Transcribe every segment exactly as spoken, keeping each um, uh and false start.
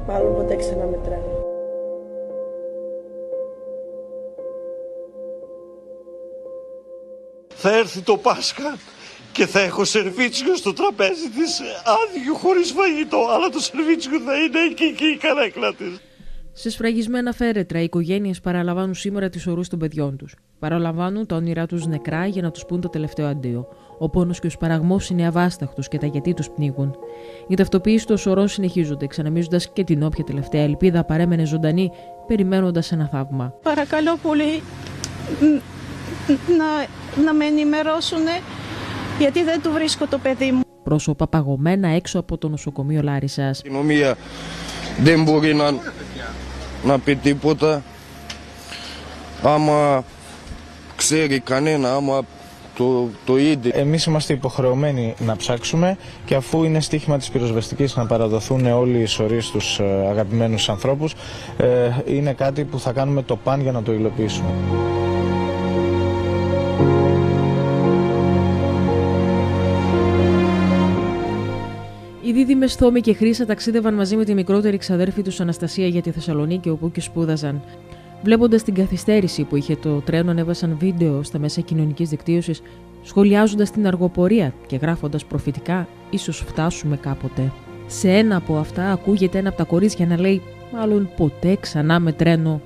Μάλλον ποτέ ξανά με τρένο. Θα έρθει το Πάσχα και θα έχω σερβίτσιο στο τραπέζι της, άδειο χωρίς φαγητό, αλλά το σερβίτσιο θα είναι εκεί και η καρέκλα της. Σε σφραγισμένα φέρετρα, οι οικογένειες παραλαμβάνουν σήμερα τις ορούς των παιδιών τους. Παραλαμβάνουν τα όνειρά τους νεκρά για να τους πούν το τελευταίο αντίο. Ο πόνος και ο σπαραγμός είναι αβάσταχτος και τα γιατί τους πνίγουν. Οι ταυτοποίησεις των σωρών συνεχίζονται, ξαναμίζοντας και την όποια τελευταία ελπίδα παρέμενε ζωντανή, περιμένοντας ένα θαύμα. Παρακαλώ πολύ να, να με ενημερώσουν, γιατί δεν του βρίσκω το παιδί μου. Πρόσωπα παγωμένα έξω από το νοσοκομείο Λάρισσας. Η αστυνομία δεν μπορεί να, να πει τίποτα. Άμα ξέρει κανένα, άμα το, το είδε. Εμείς είμαστε υποχρεωμένοι να ψάξουμε και αφού είναι στοίχημα της πυροσβεστικής να παραδοθούν όλοι οι σωροί στους αγαπημένους ανθρώπους, ε, είναι κάτι που θα κάνουμε το παν για να το υλοποιήσουμε. Οι δίδυμες Θόμη και Χρύσα ταξίδευαν μαζί με τη μικρότερη ξαδέρφη τους Αναστασία για τη Θεσσαλονίκη, όπου και σπούδαζαν. Βλέποντας την καθυστέρηση που είχε το τρένο, ανέβασαν βίντεο στα μέσα κοινωνικής δικτύωσης, σχολιάζοντας την αργοπορία και γράφοντας προφητικά «Ίσως φτάσουμε κάποτε». Σε ένα από αυτά ακούγεται ένα από τα κορίτσια να λέει «Μάλλον ποτέ ξανά με τρένο».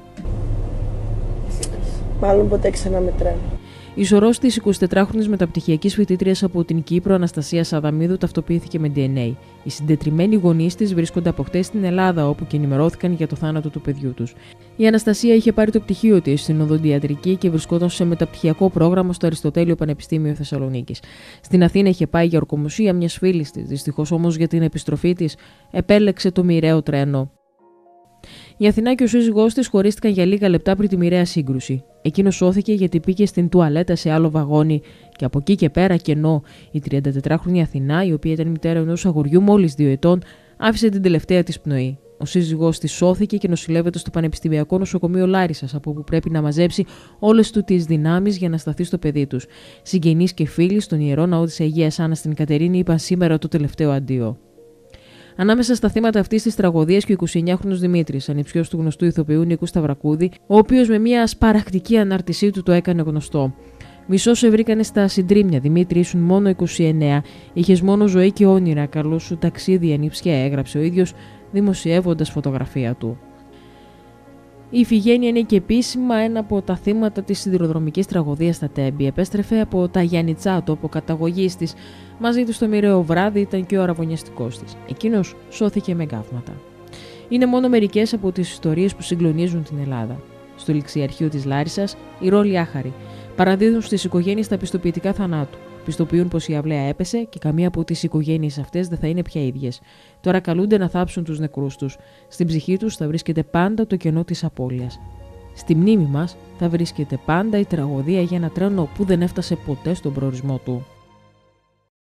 Μάλλον ποτέ ξανά με τρένο. Η σωρός της εικοσιτετράχρονης μεταπτυχιακής φοιτήτριας από την Κύπρο, Αναστασία Σαδαμίδου, ταυτοποιήθηκε με ντι εν έι. Οι συντετριμμένοι γονείς της βρίσκονται από χτες στην Ελλάδα, όπου και ενημερώθηκαν για το θάνατο του παιδιού τους. Η Αναστασία είχε πάρει το πτυχίο της στην οδοντιατρική και βρισκόταν σε μεταπτυχιακό πρόγραμμα στο Αριστοτέλειο Πανεπιστήμιο Θεσσαλονίκης. Στην Αθήνα είχε πάει για ορκομοσία μιας φίλης της. Δυστυχώς όμως για την επιστροφή της επέλεξε το μοιραίο τρένο. Η Αθηνά και ο σύζυγός της χωρίστηκαν για λίγα λεπτά πριν τη μοιραία σύγκρουση. Εκείνος σώθηκε γιατί πήγε στην τουαλέτα σε άλλο βαγόνι και από εκεί και πέρα κενό. Η τριαντατετράχρονη Αθηνά, η οποία ήταν μητέρα ενός αγοριού μόλις δύο ετών, άφησε την τελευταία της πνοή. Ο σύζυγός της σώθηκε και νοσηλεύεται στο Πανεπιστημιακό Νοσοκομείο Λάρισσας, από όπου πρέπει να μαζέψει όλες του τις δυνάμεις για να σταθεί στο παιδί τους. Συγγενείς και φίλοι στον Ιερό Ναό της Αγίας Άννας στην Κατερίνη είπαν σήμερα το τελευταίο αντίο. Ανάμεσα στα θύματα αυτής της τραγωδίας και ο εικοσιεννιάχρονος Δημήτρης, ανιψιός του γνωστού ηθοποιού Νίκου Σταυρακούδη, ο οποίος με μια σπαρακτική ανάρτησή του το έκανε γνωστό. Μισό σε βρήκανε στα συντρίμμια. Δημήτρη, ήσουν μόνο είκοσι εννέα. Είχες μόνο ζωή και όνειρα. Καλό σου ταξίδι, ανήψια, έγραψε ο ίδιος, δημοσιεύοντας φωτογραφία του. Η Ιφηγένεια είναι και επίσημα ένα από τα θύματα της σιδηροδρομικής τραγωδίας στα Τέμπη. Επέστρεφε από τα Γιαννιτσά, τόπο καταγωγής της. Μαζί του στο μοιραίο βράδυ ήταν και ο αραβωνιαστικός της. Εκείνος σώθηκε με γκάβματα. Είναι μόνο μερικές από τις ιστορίες που συγκλονίζουν την Ελλάδα. Στο ληξιαρχείο της Λάρισσας, οι ρόλοι άχαροι παραδίδουν στις οικογένειες τα πιστοποιητικά θανάτου. Πιστοποιούν πως η αυλαία έπεσε και καμία από τις οικογένειες αυτές δεν θα είναι πια ίδιες. Τώρα καλούνται να θάψουν τους νεκρούς τους. Στην ψυχή τους θα βρίσκεται πάντα το κενό της απώλειας. Στη μνήμη μας θα βρίσκεται πάντα η τραγωδία για ένα τρένο που δεν έφτασε ποτέ στον προορισμό του.